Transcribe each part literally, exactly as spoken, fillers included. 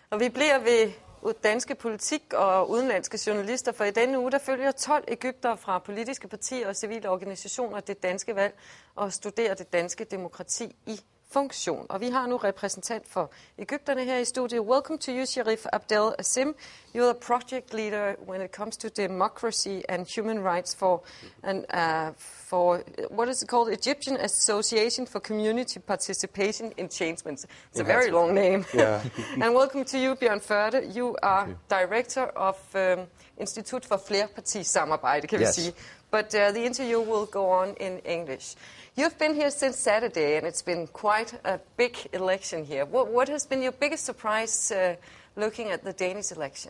Og vi bliver ved danske politik og udenlandske journalister, for i denne uge der følger tolv egyptere fra politiske partier og civile organisationer det danske valg og studerer det danske demokrati i funktion. Og vi har nu repræsentant for egypterne her i studiet. Welcome to you, Sharif Abdel Asim. You're a project leader when it comes to democracy and human rights for and uh, for what is it called? Egyptian Association for Community Participation in Changements. It's a very long name. Yeah. And welcome to you, Bjørn Førde. You are director of um, Institut for Flerpartisamarbejde, can Yes. we see? But uh, the interview will go on in English. You've been here since Saturday, and it's been quite a big election here. What, what has been your biggest surprise uh, looking at the Danish election?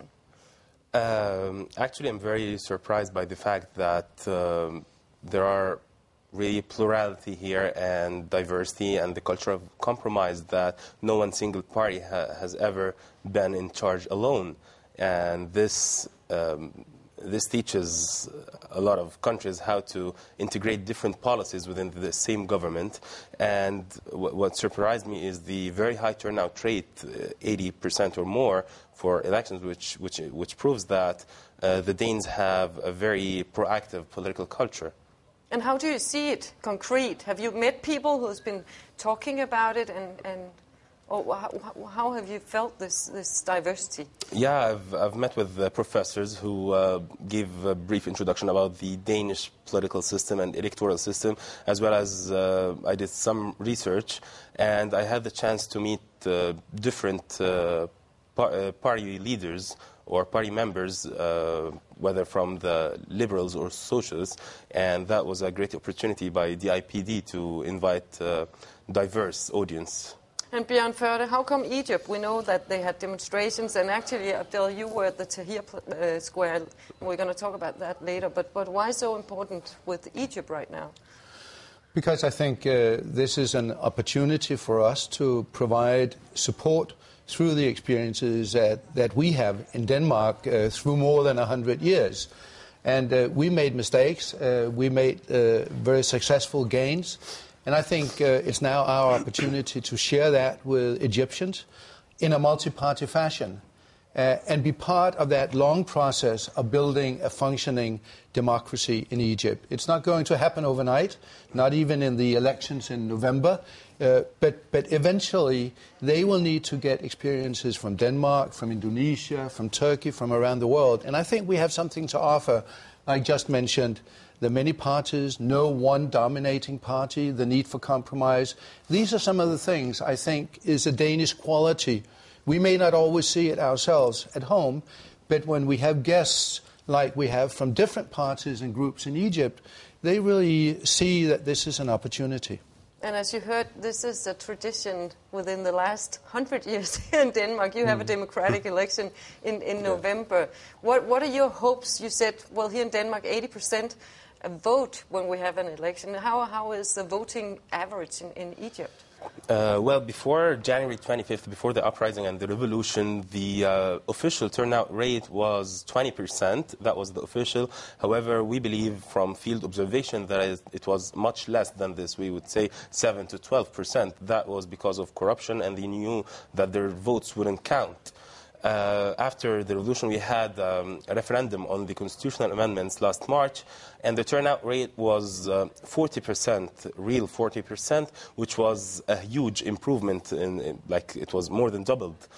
Um, actually, I'm very surprised by the fact that um, there are really plurality here and diversity and the culture of compromise that no one single party ha has ever been in charge alone. And this um, This teaches a lot of countries how to integrate different policies within the same government. And w what surprised me is the very high turnout rate, uh, eighty percent or more, for elections, which, which, which proves that uh, the Danes have a very proactive political culture. And how do you see it concrete? Have you met people who's been talking about it, and, and or how, how have you felt this, this diversity? Yeah, I've, I've met with uh, professors who uh, gave a brief introduction about the Danish political system and electoral system, as well as uh, I did some research, and I had the chance to meet uh, different uh, par uh, party leaders or party members, uh, whether from the liberals or socialists, and that was a great opportunity by the I P D to invite a diverse audience. And Bjørn Førde, how come Egypt? We know that they had demonstrations, and actually, Abdel, you were at the Tahrir uh, Square. We're going to talk about that later, but, but why so important with Egypt right now? Because I think uh, this is an opportunity for us to provide support through the experiences that, that we have in Denmark uh, through more than one hundred years. And uh, we made mistakes, uh, we made uh, very successful gains, and I think uh, it's now our opportunity to share that with Egyptians in a multi-party fashion uh, and be part of that long process of building a functioning democracy in Egypt. It's not going to happen overnight, not even in the elections in November, uh, but, but eventually they will need to get experiences from Denmark, from Indonesia, from Turkey, from around the world. And I think we have something to offer, like just mentioned, the many parties, no one dominating party, the need for compromise. These are some of the things I think is a Danish quality. We may not always see it ourselves at home, but when we have guests like we have from different parties and groups in Egypt, they really see that this is an opportunity. And as you heard, this is a tradition within the last hundred years here in Denmark. You have mm. a democratic election in, in November. What, what are your hopes? You said, well, here in Denmark, eighty percent vote when we have an election. How, how is the voting average in, in Egypt? Uh, well, before January twenty-fifth, before the uprising and the revolution, the uh, official turnout rate was twenty percent. That was the official. However, we believe from field observation that it was much less than this. We would say seven to twelve percent. That was because of corruption, and they knew that their votes wouldn't count. Uh, after the revolution, we had um, a referendum on the constitutional amendments last March, and the turnout rate was uh, forty percent, real forty percent, which was a huge improvement, in, in, like it was more than doubled.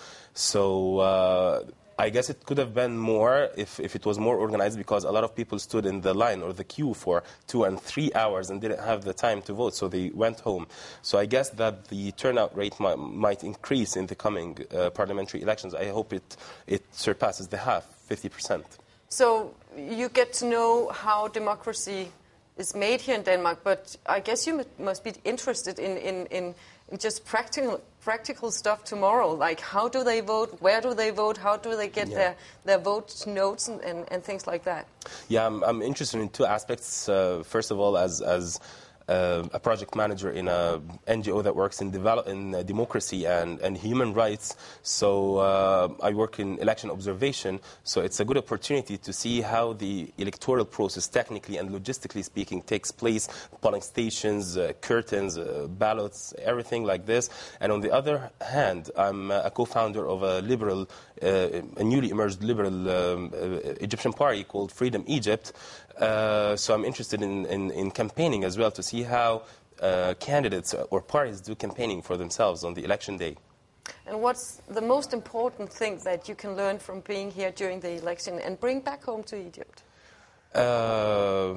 So uh, I guess it could have been more if, if it was more organized, because a lot of people stood in the line or the queue for two and three hours and didn't have the time to vote, so they went home. So I guess that the turnout rate might, might increase in the coming uh, parliamentary elections. I hope it, it surpasses the half, fifty percent. So you get to know how democracy is made here in Denmark, but I guess you must be interested in, in, in just practical practical stuff tomorrow, like how do they vote, where do they vote, how do they get yeah. their, their vote notes and, and, and things like that? Yeah, I'm, I'm interested in two aspects. Uh, first of all, as, as uh, a project manager in a N G O that works in, develop, in uh, democracy and, and human rights. So uh, I work in election observation. So it's a good opportunity to see how the electoral process, technically and logistically speaking, takes place. Polling stations, uh, curtains, uh, ballots, everything like this. And on the other hand, I'm a co-founder of a liberal, uh, a newly emerged liberal um, uh, Egyptian party called Freedom Egypt. Uh, so I'm interested in, in, in campaigning as well to see how uh, candidates or parties do campaigning for themselves on the election day. And what's the most important thing that you can learn from being here during the election and bring back home to Egypt? Uh,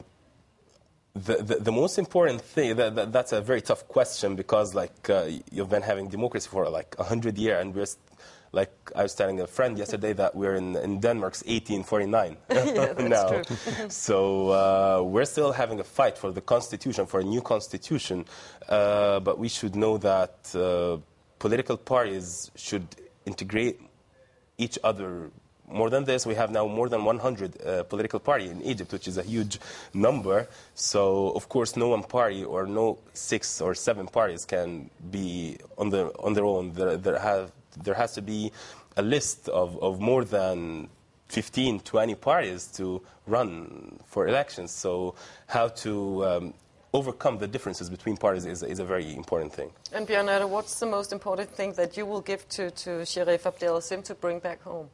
the, the, the most important thing, that, that, that's a very tough question because like uh, you've been having democracy for like a hundred years and we're like I was telling a friend yesterday that we're in, in Denmark's eighteen forty-nine yeah, that's now. True. So uh, we're still having a fight for the constitution, for a new constitution. Uh, but we should know that uh, political parties should integrate each other. More than this, we have now more than one hundred uh, political parties in Egypt, which is a huge number. So, of course, no one party or no six or seven parties can be on their, on their own. There, there, have, there has to be a list of, of more than fifteen, twenty parties to run for elections. So how to um, overcome the differences between parties is, is a very important thing. And Bjørn Erter, what's the most important thing that you will give to, to Sherif Abdel-Azim to bring back home?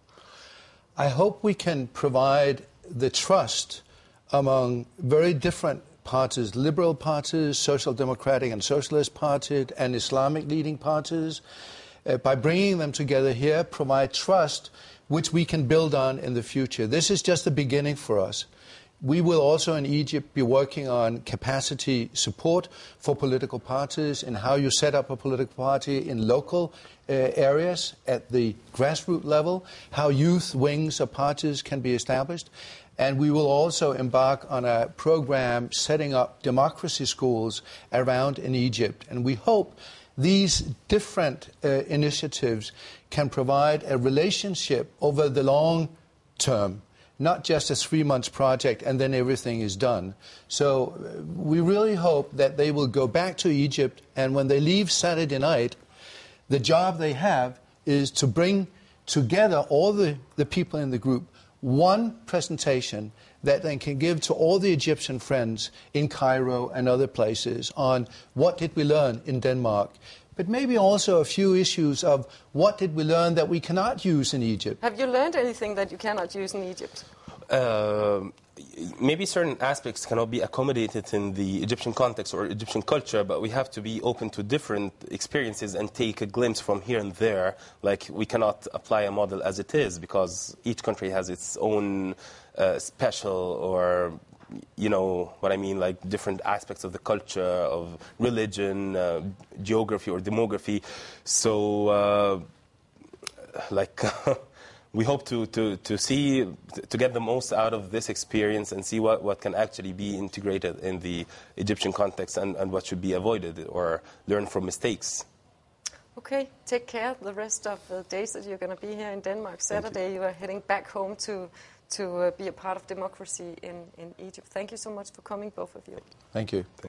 I hope we can provide the trust among very different parties, liberal parties, social democratic and socialist parties, and Islamic leading parties. Uh, by bringing them together here, provide trust which we can build on in the future. This is just the beginning for us. We will also in Egypt be working on capacity support for political parties and how you set up a political party in local uh, areas at the grassroots level, how youth wings of parties can be established. And we will also embark on a program setting up democracy schools around in Egypt. And we hope these different uh, initiatives can provide a relationship over the long term, not just a three-month project and then everything is done. So uh, we really hope that they will go back to Egypt, and when they leave Saturday night, the job they have is to bring together all the, the people in the group, one presentation that they can give to all the Egyptian friends in Cairo and other places on what did we learn in Denmark, but maybe also a few issues of what did we learn that we cannot use in Egypt. Have you learned anything that you cannot use in Egypt? Uh, maybe certain aspects cannot be accommodated in the Egyptian context or Egyptian culture, but we have to be open to different experiences and take a glimpse from here and there. Like, we cannot apply a model as it is because each country has its own uh, special or, you know what I mean, like different aspects of the culture, of religion, uh, geography or demography. So, uh, like... we hope to, to, to see, to get the most out of this experience and see what, what can actually be integrated in the Egyptian context and, and what should be avoided or learn from mistakes. Okay, take care the rest of the days that you're going to be here in Denmark. Saturday you. you are heading back home to, to uh, be a part of democracy in, in Egypt. Thank you so much for coming, both of you. Thank you.